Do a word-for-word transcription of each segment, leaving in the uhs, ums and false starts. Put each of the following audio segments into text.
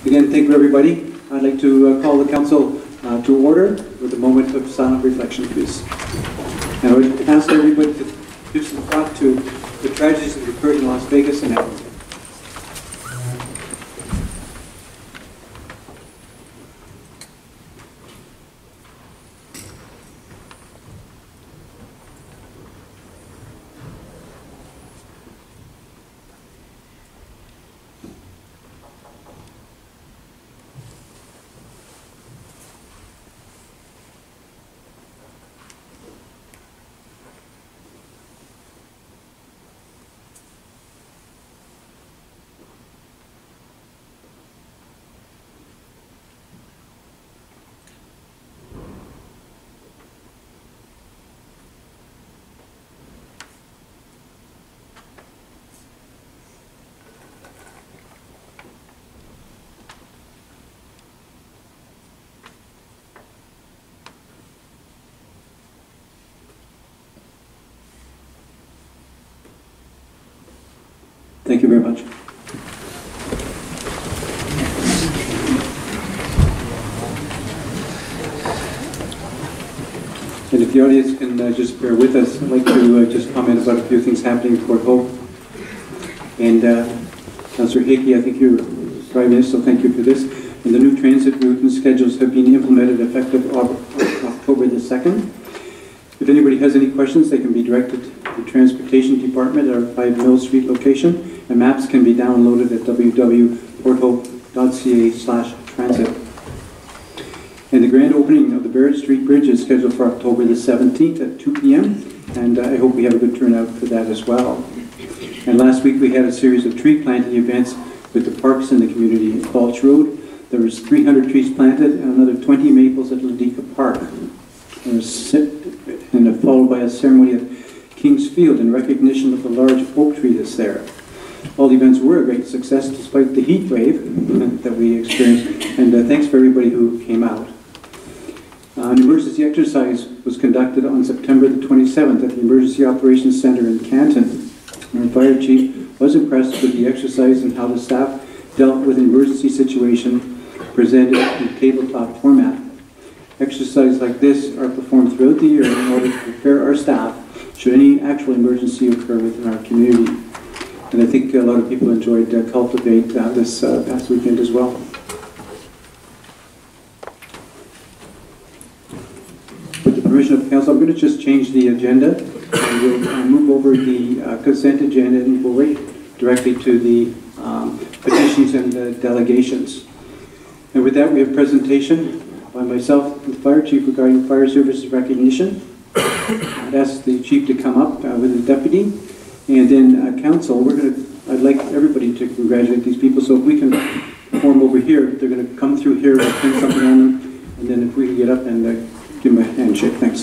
Again, thank you, everybody. I'd like to uh, call the council uh, to order with a moment of silent reflection, please. And I would ask everybody to give some thought to the tragedies that occurred in Las Vegas and Edmonton. Thank you very much. And if the audience can uh, just bear with us, I'd like to uh, just comment about a few things happening in Port Hope. And uh, Councillor Hickey, I think you're driving this, so thank you for this. And the new transit route and schedules have been implemented effective October the second. If anybody has any questions, they can be directed to the Transportation Department at our five Mill Street location. And maps can be downloaded at w w w dot port hope dot c a slash transit. And the grand opening of the Barrett Street Bridge is scheduled for October the seventeenth at two p m And uh, I hope we have a good turnout for that as well. And last week we had a series of tree planting events with the parks in the community in Balch Road. There was three hundred trees planted and another twenty maples at Ladika Park. And, and followed by a ceremony at King's Field in recognition of the large oak tree that's there. All the events were a great success despite the heat wave that we experienced, and uh, thanks for everybody who came out. Uh, an emergency exercise was conducted on September the twenty-seventh at the Emergency Operations Center in Canton. Our fire chief was impressed with the exercise and how the staff dealt with an emergency situation presented in tabletop format. Exercises like this are performed throughout the year in order to prepare our staff should any actual emergency occur within our community. And I think a lot of people enjoyed uh, Cultivate uh, this uh, past weekend as well. With the permission of council, I'm going to just change the agenda and we'll uh, move over the uh, consent agenda and we'll wait directly to the um, petitions and uh, delegations. And with that, we have presentation by myself and the fire chief regarding fire services recognition. I'd ask the chief to come up uh, with his deputy. And then uh, council, we're going to, I'd like everybody to congratulate these people. So if we can form over here, they're going to come through here, we'll pin something on them. And then if we can get up and uh, give them a handshake. Thanks.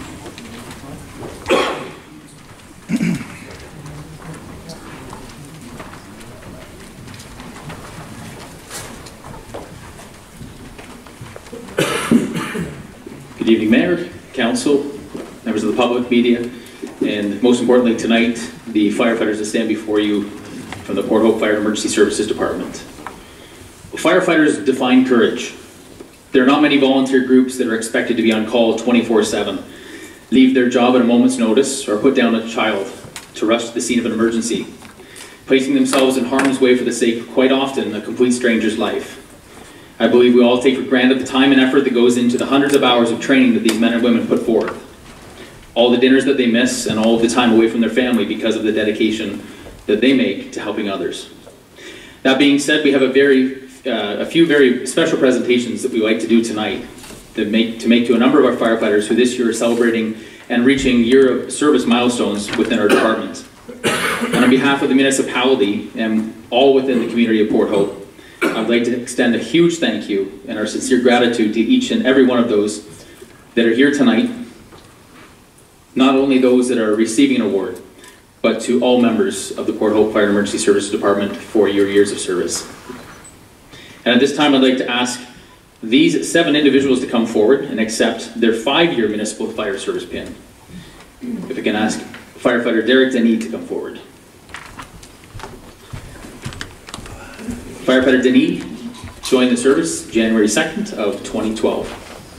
Good evening, Mayor, Council, members of the public, media, and most importantly tonight, the firefighters that stand before you from the Port Hope Fire and Emergency Services Department. Well, firefighters define courage. There are not many volunteer groups that are expected to be on call twenty-four seven, leave their job at a moment's notice, or put down a child to rush to the scene of an emergency, placing themselves in harm's way for the sake of quite often a complete stranger's life. I believe we all take for granted the time and effort that goes into the hundreds of hours of training that these men and women put forth. All the dinners that they miss and all of the time away from their family because of the dedication that they make to helping others. That being said, we have a very, uh, a few very special presentations that we like to do tonight that make, to make to a number of our firefighters who this year are celebrating and reaching year of service milestones within our department. And on behalf of the municipality and all within the community of Port Hope, I'd like to extend a huge thank you and our sincere gratitude to each and every one of those that are here tonight, not only those that are receiving an award, but to all members of the Port Hope Fire and Emergency Services Department for your years of service. And at this time, I'd like to ask these seven individuals to come forward and accept their five-year municipal fire service pin. If I can ask Firefighter Derek Denis to come forward. Firefighter Denis, joined the service January second of twenty twelve.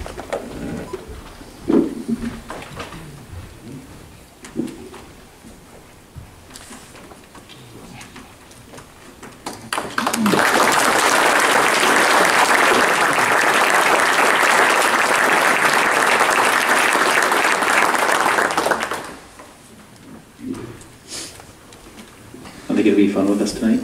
I think it'll be fun with us tonight.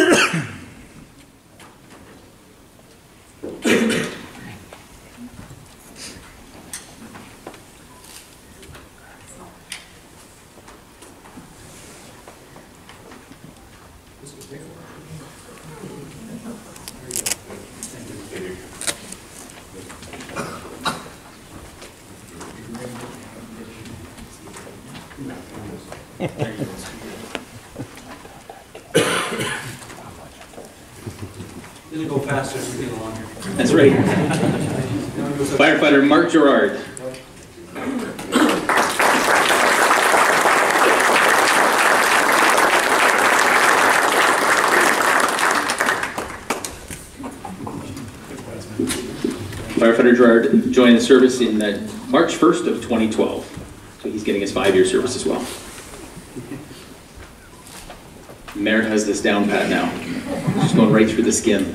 It'll go faster as we get along here. That's right. Firefighter Mark Gerard. Firefighter Gerard joined the service in uh, March first of twenty twelve. So he's getting his five-year service as well. Mayor has this down pat now. Just going right through the skin.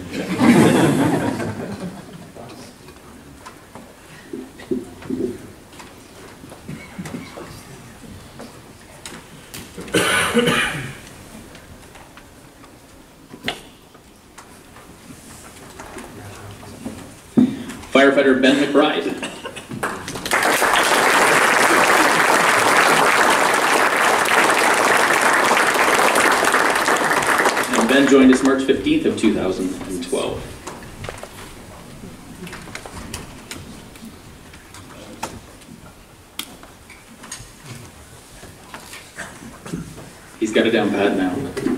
Firefighter Ben McBride. And Ben joined us March fifteenth of two thousand twelve. He's got it down pat now.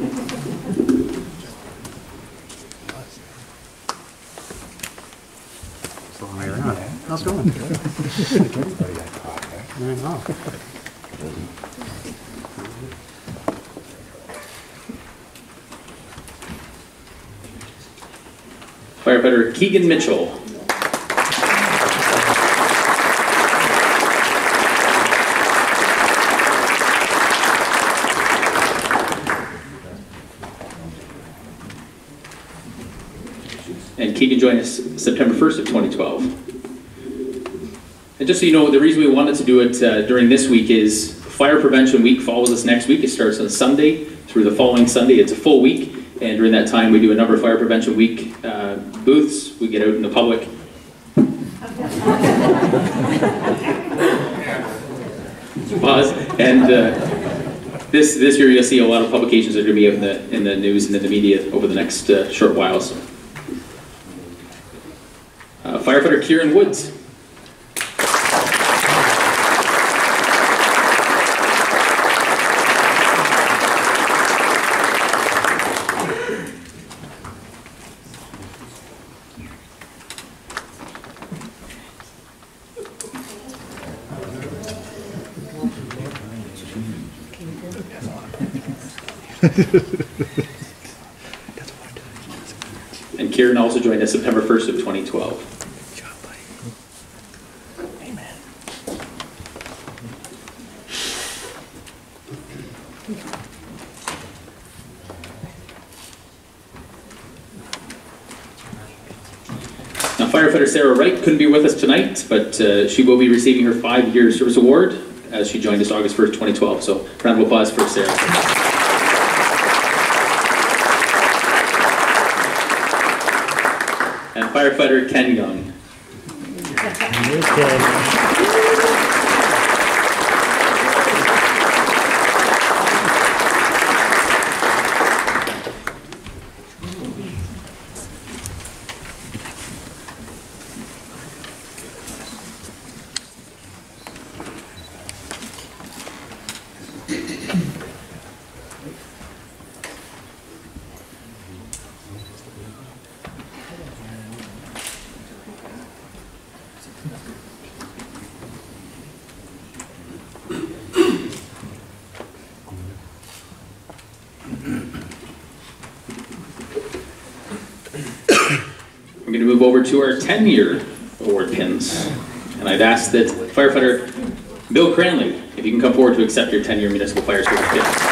How's it going? Firefighter Keegan Mitchell. And Keegan joined us September first of twenty twelve. And just so you know, the reason we wanted to do it uh, during this week is Fire Prevention Week follows us next week. It starts on Sunday through the following Sunday. It's a full week, and during that time we do a number of Fire Prevention Week uh, booths. We get out in the public. Pause. And uh, this this year you'll see a lot of publications that are going to be out in the, in the news and in the media over the next uh, short while. So. Uh, Firefighter Kieran Woods. And Kieran also joined us September first of twenty twelve. Amen. Now, Firefighter Sarah Wright couldn't be with us tonight, but uh, she will be receiving her five-year service award as she joined us August first, twenty twelve. So, round of applause for Sarah. And Firefighter Ken Young. going to move over to our ten-year award pins. And I'd ask that firefighter Bill Cranley, if you can come forward to accept your ten-year municipal fire service pins.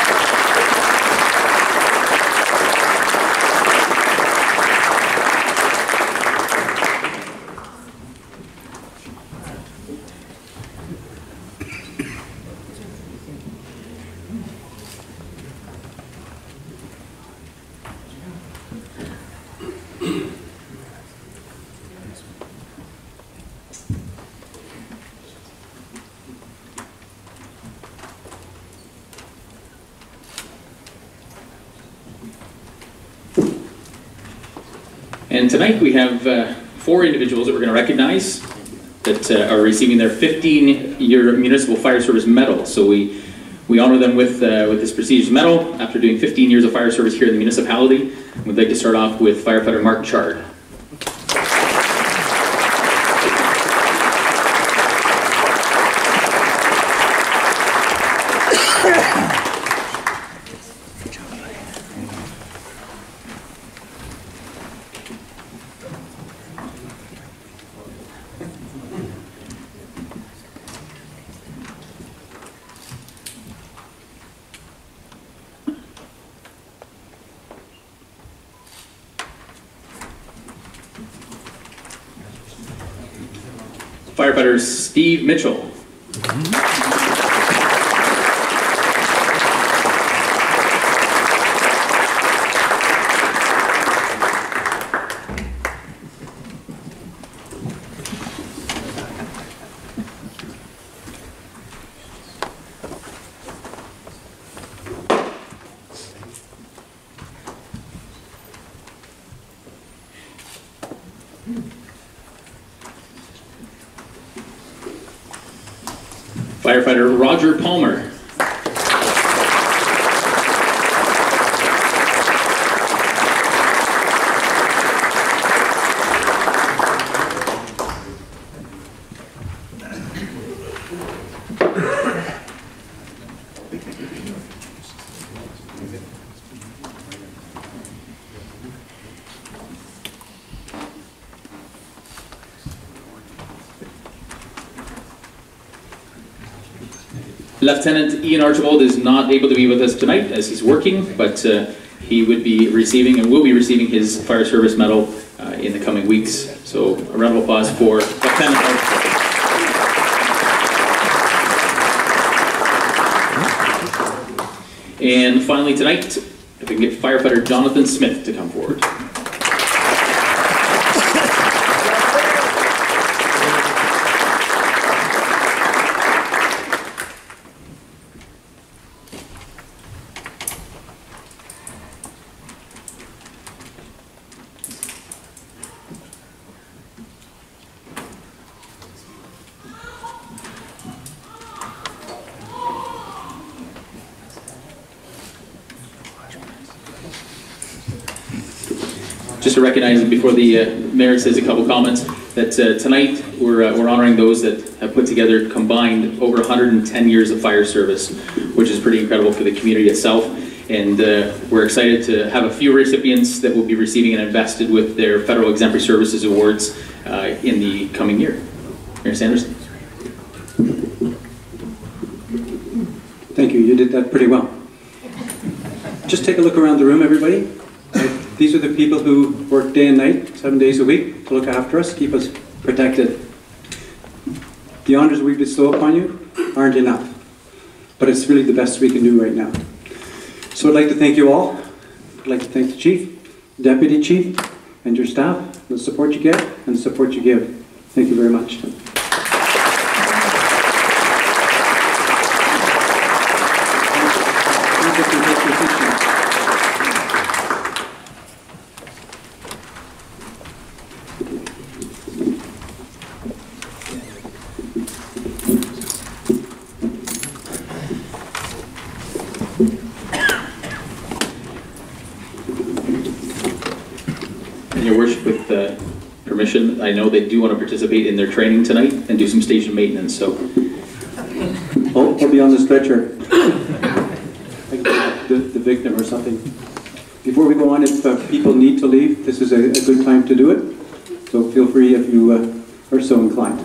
And tonight we have uh, four individuals that we're going to recognize that uh, are receiving their fifteen-year Municipal Fire Service Medal. So we, we honor them with, uh, with this prestigious medal after doing fifteen years of fire service here in the municipality. We'd like to start off with firefighter Mark Chard. Firefighter Steve Mitchell. Firefighter Roger Palmer. Lieutenant Ian Archibald is not able to be with us tonight as he's working, but uh, he would be receiving and will be receiving his fire service medal uh, in the coming weeks. So a round of applause for Lieutenant Archibald. And finally tonight, if we can get firefighter Jonathan Smith to come forward. Just to recognize it before the uh, mayor says a couple comments, that uh, tonight we're, uh, we're honoring those that have put together combined over one hundred ten years of fire service, which is pretty incredible for the community itself. And uh, we're excited to have a few recipients that will be receiving and invested with their Federal Exemplary Services Awards uh, in the coming year. Mayor Sanders. Thank you, you did that pretty well. Just take a look around the room, everybody. These are the people who work day and night, seven days a week, to look after us, keep us protected. The honors we bestow upon you aren't enough, but it's really the best we can do right now. So I'd like to thank you all. I'd like to thank the Chief, Deputy Chief, and your staff, the support you get and the support you give. Thank you very much. Your worship, with uh, permission, I know they do want to participate in their training tonight and do some station maintenance, so. Oh, I'll be on the stretcher. I can be the, the victim or something. Before we go on, if uh, people need to leave, this is a, a good time to do it. So feel free if you uh, are so inclined.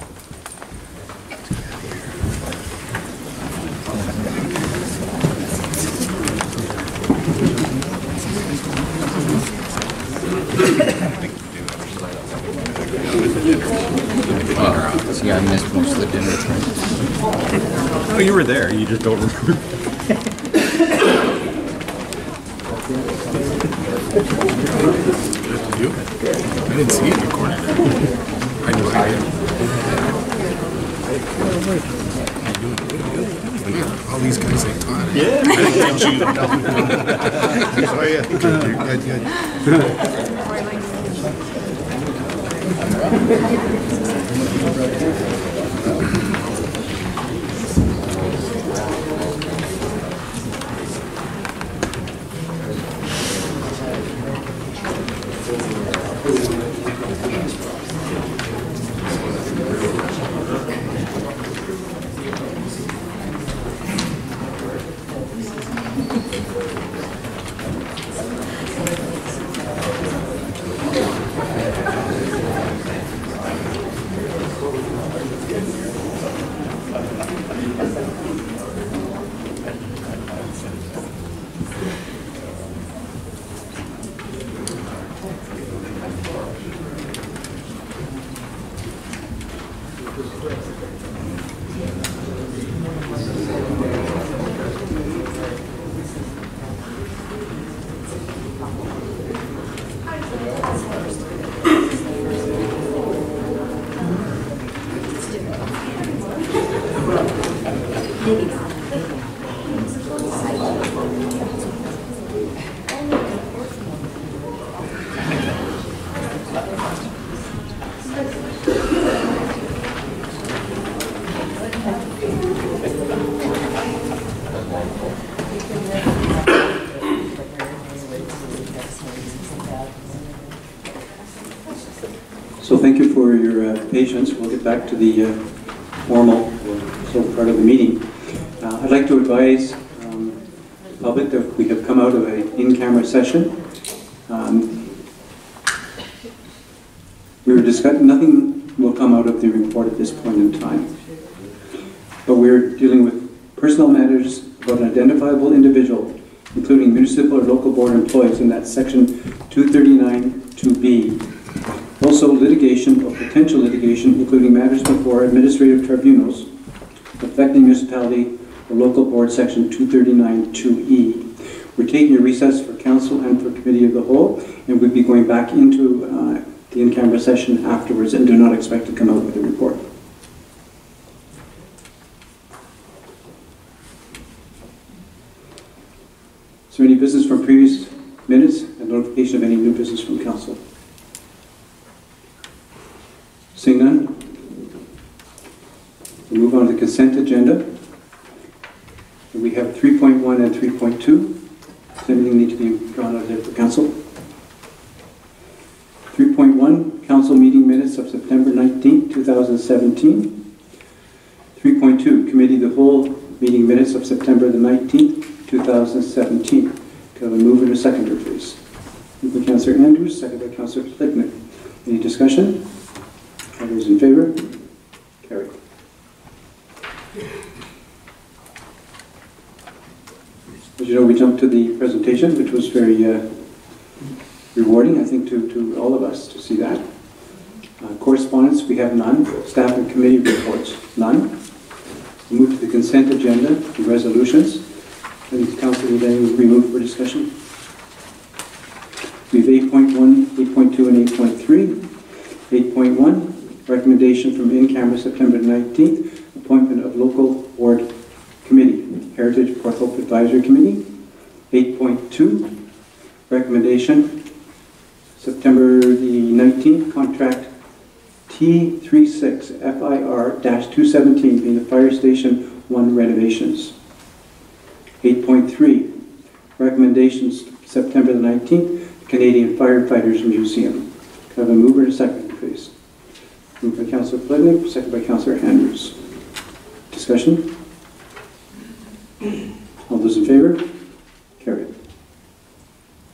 See, I missed most of the dinner. Oh, you were there. You just don't remember. You? I didn't see it recorded. I knew I did. All these guys they taught. Yeah. I didn't get you. Oh yeah. Good, good, good. So thank you for your uh, patience. We'll get back to the uh, formal so part of the meeting. Uh, I'd like to advise um, the public that we have come out of an in-camera session. Um, we were discussing, nothing will come out of the report at this point in time. But we're dealing with personal matters about an identifiable individual, including municipal or local board employees in that section two thirty-nine two B. Also litigation or potential litigation, including matters before administrative tribunals affecting municipality or local board section two thirty-nine two E. We're taking a recess for council and for committee of the whole, and we'll be going back into uh, the in-camera session afterwards, and do not expect to come out with a report. Is there any business from previous minutes and notification of any new business from council? Seeing none, we'll move on to the consent agenda. We have three point one and three point two. Does anything need to be drawn out there for council? three point one, council meeting minutes of September nineteenth, two thousand seventeen. three point two, committee of the whole meeting minutes of September the nineteenth, two thousand seventeen. Can I move in a seconder, please? Moved by Councillor Andrews, second by Councillor Flignick. Any discussion? All those in favor? Carried. As you know, we jumped to the presentation, which was very uh, rewarding, I think, to, to all of us to see that. Uh, correspondence, we have none. Staff and committee reports, none. We move to the consent agenda, the resolutions. Any council need any removed for discussion? We have eight point one, eight point two, and eight point three. eight point one, recommendation from in-camera September nineteenth, appointment of local board committee, Heritage Port Hope Advisory Committee. eight point two, recommendation September the nineteenth, contract T thirty-six F I R two seventeen being the Fire Station one renovations. eight point three, recommendations September the nineteenth, Canadian Firefighters Museum. Can I have a mover and a second, please? Moved by Councillor Flignick, second by Councillor Andrews. Discussion? All those in favor? Carried.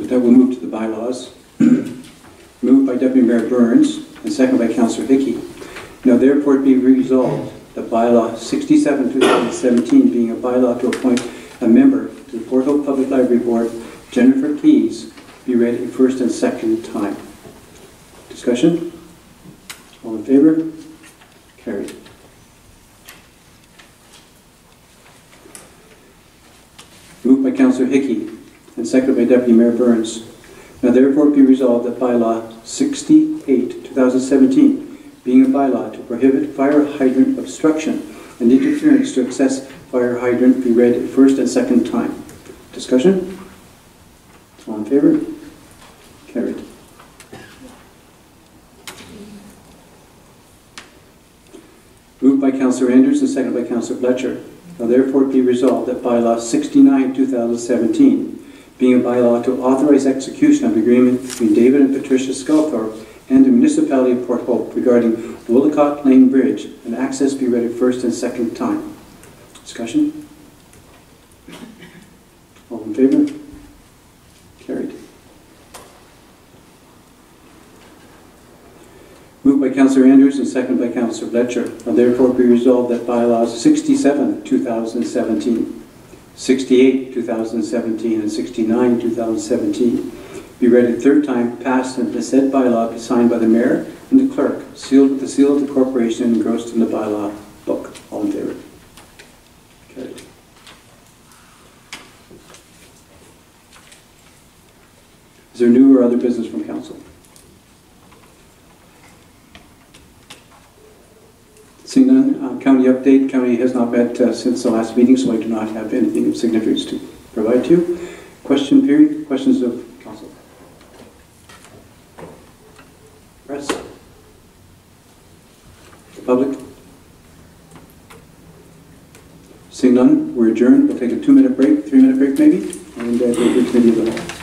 that we'll move to the bylaws. Moved by Deputy Mayor Burns and seconded by Councillor Hickey. Now therefore be resolved that bylaw sixty-seven, two thousand seventeen, being a bylaw to appoint a member to the Port Hope Public Library Board, Jennifer Keys, be read a first and second time. Discussion? All in favor? Carried. Moved by Councillor Hickey and seconded by Deputy Mayor Burns. Now therefore be resolved that bylaw sixty-eight, two thousand seventeen, being a bylaw to prohibit fire hydrant obstruction and interference to access fire hydrant, be read a first and second time. Discussion? All in favor? Carried. Moved by Councillor Andrews and seconded by Councillor Fletcher. Now therefore be resolved that bylaw sixty-nine, two thousand seventeen, being a bylaw to authorize execution of agreement between David and Patricia Sculthorpe and the municipality of Port Hope regarding Willicott Lane Bridge, and access be read a first and second time. Discussion? All in favor? Carried. Moved by Councillor Andrews and seconded by Councillor Fletcher. Now therefore be resolved that bylaws sixty-seven, two thousand seventeen, sixty-eight, two thousand seventeen, and sixty-nine, two thousand seventeen be read a third time, passed, and the said bylaw be signed by the mayor and the clerk, sealed with the seal of the corporation and engrossed in the bylaw book. All in favor? Carried. Is there new or other business from council? Seeing none, uh, county update. County has not met uh, since the last meeting, so I do not have anything of significance to provide to you. Question period. Questions of council? Press? The public? Seeing none, we're adjourned. We'll take a two-minute break, three-minute break maybe, and uh, go to committee of the whole.